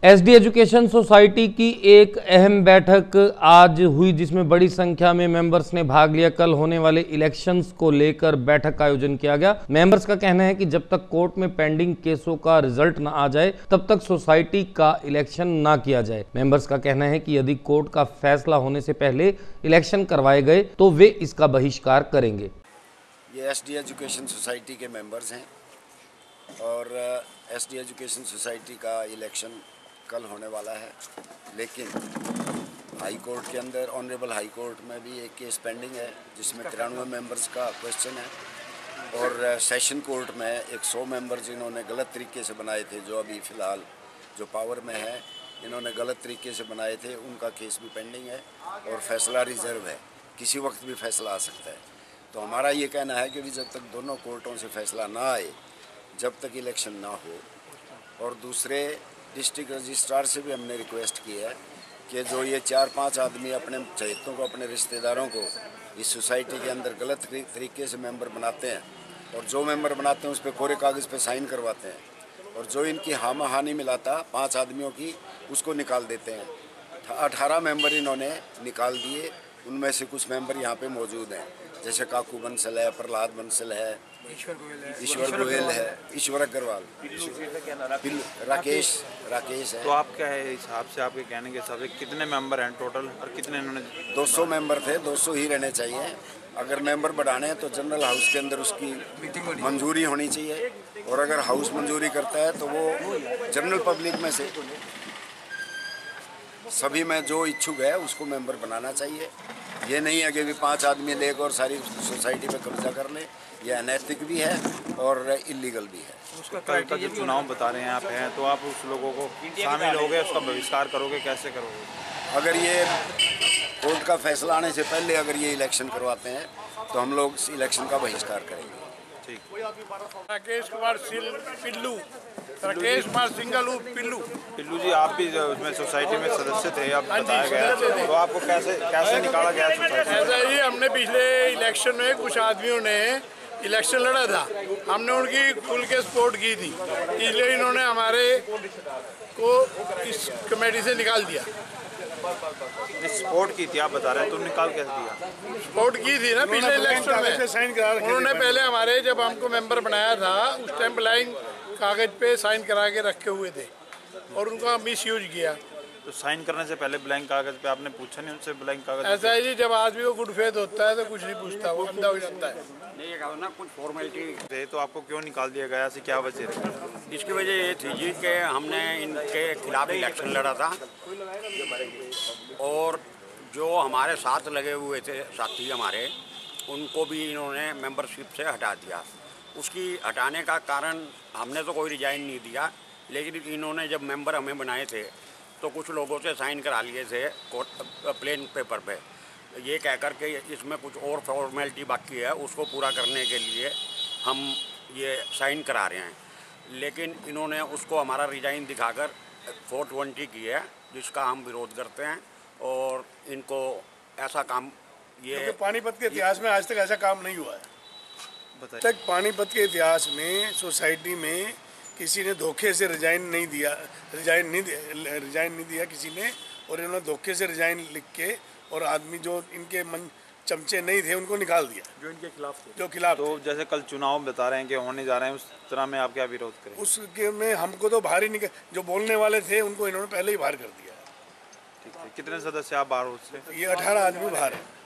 SD education society की एक अहम बैठक आज हुई, जिसमें बड़ी संख्या में मेंबर्स ने भाग लिया। कल होने वाले इलेक्शंस को लेकर बैठक का आयोजन किया गया। मेंबर्स का कहना है कि जब तक कोर्ट में पेंडिंग केसों का रिजल्ट न आ जाए तब तक सोसाइटी का इलेक्शन ना किया जाए। मेंबर्स का कहना है कि यदि कोर्ट का फैसला होने से पहले इलेक्शन करवाए गए तो वे इसका बहिष्कार करेंगे। ये एसडी एजुकेशन सोसाइटी के मेंबर्स हैं और एसडी एजुकेशन सोसाइटी का इलेक्शन कल होने वाला है, लेकिन हाई कोर्ट के अंदर ऑनरेबल हाई कोर्ट में भी एक केस पेंडिंग है जिसमें 93 मेंबर्स का क्वेश्चन है और सेशन कोर्ट में 100 मेंबर्स इन्होंने गलत तरीके से बनाए थे, जो अभी फ़िलहाल जो पावर में है इन्होंने गलत तरीके से बनाए थे, उनका केस भी पेंडिंग है और फैसला रिजर्व है, किसी वक्त भी फैसला आ सकता है। तो हमारा ये कहना है कि जब तक दोनों कोर्टों से फैसला ना आए, जब तक इलेक्शन ना हो, और दूसरे डिस्ट्रिक्ट रजिस्ट्रार से भी हमने रिक्वेस्ट की है कि जो ये 4-5 आदमी अपने चहेतों को, अपने रिश्तेदारों को इस सोसाइटी के अंदर गलत तरीके से मेंबर बनाते हैं और जो मेंबर बनाते हैं उस पर कोरे कागज़ पे साइन करवाते हैं और जो इनकी हामाहानी मिलाता 5 आदमियों की उसको निकाल देते हैं। 18 मेंबर इन्होंने निकाल दिए, उनमें से कुछ मेंबर यहाँ पे मौजूद हैं, जैसे काकू बंसल है, प्रहलाद बंसल है, ईश्वर गोयल है, ईश्वर अग्रवाल, राकेश है। तो आप क्या है हिसाब से, आपके कहने के हिसाब से कितने मेंबर हैं टोटल और कितने इन्होंने? 200 मेंबर थे, 200 ही रहने चाहिए। अगर मेंबर बढ़ाने हैं तो जनरल हाउस के अंदर उसकी मंजूरी होनी चाहिए और अगर हाउस मंजूरी करता है तो वो जनरल पब्लिक में से सभी में जो इच्छुक है उसको मेंबर बनाना चाहिए। ये नहीं है कि 5 आदमी लेकर और सारी सोसाइटी पे कब्जा कर ले, यह अनैतिक भी है और इलीगल भी है। उसका कल का जो चुनाव बता रहे हैं आप हैं, तो आप उस लोगों को शामिल होगे, उसका बहिष्कार करोगे, कैसे करोगे? अगर ये कोर्ट का फैसला आने से पहले अगर ये इलेक्शन करवाते हैं तो हम लोग इस इलेक्शन का बहिष्कार करेंगे। ठीक। राकेश कुमार पिल्लू, राकेश कुमार सिंगल पिल्लू जी, आप भी उसमें सोसाइटी में सदस्य थे, आप बताया गया, तो आपको कैसे निकाला गया सोसाइटी? ऐसा ही, हमने पिछले इलेक्शन में कुछ आदमियों ने इलेक्शन लड़ा था, हमने उनकी खुल के सपोर्ट की थी, इसलिए इन्होंने हमारे को इस कमेटी से निकाल दिया। सपोर्ट की थी आप बता रहे हैं, तो निकाल कैसे दिया? सपोर्ट की थी ना पिछले इलेक्शन में, उन्होंने पहले हमारे जब हमको मेंबर बनाया था उस टाइम ब्लैंक कागज पे साइन करा के रखे हुए थे और उनका मिस यूज किया। तो साइन करने से पहले ब्लैंक कागज पे आपने पूछा नहीं उनसे? ब्लैंक कागज ऐसा है जी, जब आदमी को गुड फेथ होता है तो कुछ नहीं पूछता, वो अंधा हो जाता है। नहीं, ये ना कुछ फॉर्मेलिटी थे, तो आपको क्यों निकाल दिया गया, ऐसी क्या वजह थी? इसकी वजह ये थी जी कि हमने इनके खिलाफ इलेक्शन लड़ा था और जो हमारे साथ लगे हुए थे साथी हमारे, उनको भी इन्होंने मेंबरशिप से हटा दिया। उसकी हटाने का कारण, हमने तो कोई रिजाइन नहीं दिया, लेकिन इन्होंने जब मेंबर हमें बनाए थे तो कुछ लोगों से साइन करा लिए थे प्लेन पेपर पे, ये कह कर के इसमें कुछ और फॉर्मेलिटी बाकी है, उसको पूरा करने के लिए हम ये साइन करा रहे हैं। लेकिन इन्होंने उसको हमारा रिजाइन दिखाकर 420 की है, जिसका हम विरोध करते हैं और इनको ऐसा काम, ये पानीपत के इतिहास में आज तक ऐसा काम नहीं हुआ है। तक पानीपत के इतिहास में सोसाइटी में किसी ने धोखे से रिजाइन नहीं दिया किसी ने, और इन्होंने धोखे से रिजाइन लिख के और आदमी जो इनके मन चमचे नहीं थे उनको निकाल दिया, जो इनके खिलाफ थे, जो खिलाफ। तो जैसे कल चुनाव बता रहे हैं कि होने जा रहे हैं, उस तरह में आप क्या विरोध करें? उसके में हमको तो बाहर ही निकल, जो बोलने वाले थे उनको इन्होंने पहले ही बाहर कर दिया। ठीक है, कितने सदस्य आप बाहर हो? ये 18 आदमी बाहर है।